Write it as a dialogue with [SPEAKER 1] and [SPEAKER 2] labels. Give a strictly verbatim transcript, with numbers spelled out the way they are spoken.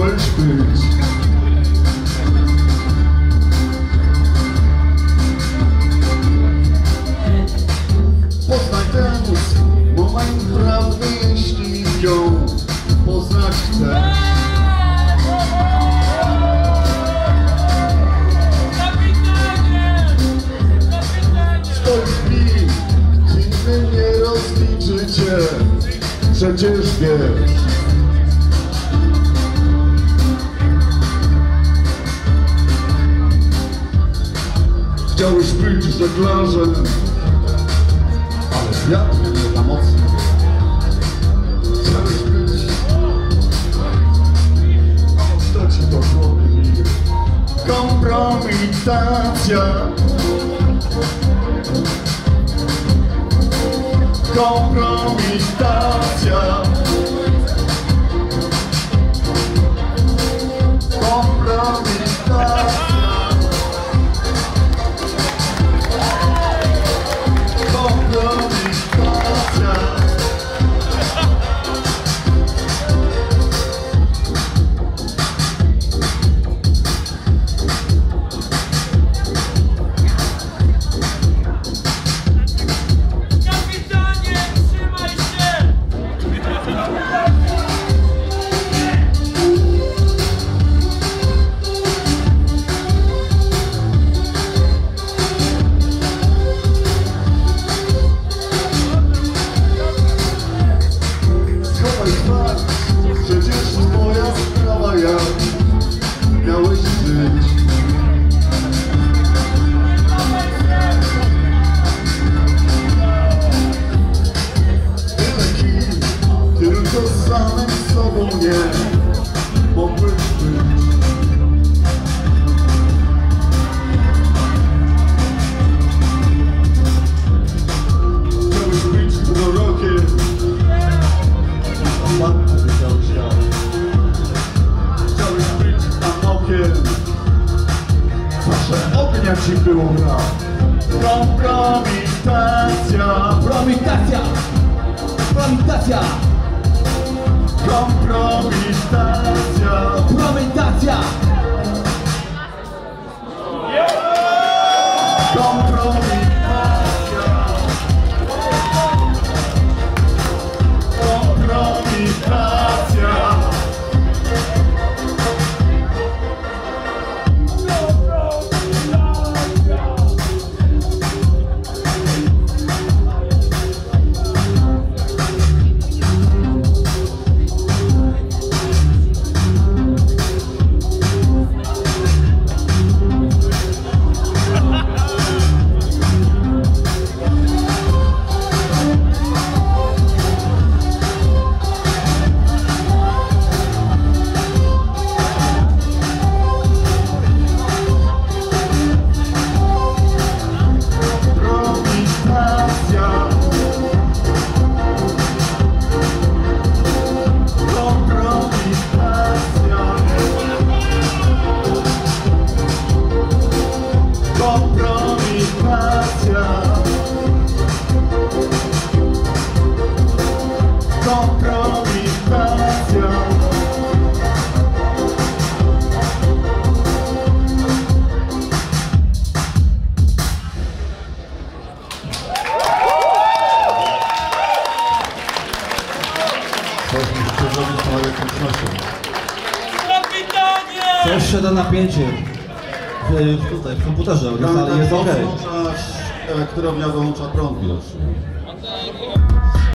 [SPEAKER 1] Chciałeś być. Poznaj ten mózg, moment prawdy, jeśli ją poznać chcesz. Stoi pij, inny nie rozliczy cię, przecież wiesz. Chciałeś być żeglarzem, ale wiatr nie za mocno. Chciałeś być, kto ci to zrobi? Kompromitacja. Kompromitacja. Kompromitacja. Przecież moja sprawa, jak miałeś żyć. Tyle kim, tylko z samym sobą nie mogłeś być. Chciałeś być prorokiem, matką wydział świat. Chciałeś być Anokiem, zawsze ognia ci było brak. Kompromitacja.
[SPEAKER 2] Promitacja! Promitacja!
[SPEAKER 1] Kompromitacja.
[SPEAKER 2] Promitacja!
[SPEAKER 1] Kompromitacja. Kompromitacja.
[SPEAKER 2] Coś się da napięcie w, tutaj w komputerze, ale jest okej.
[SPEAKER 1] Elektrownia wyłącza prąd widocznie.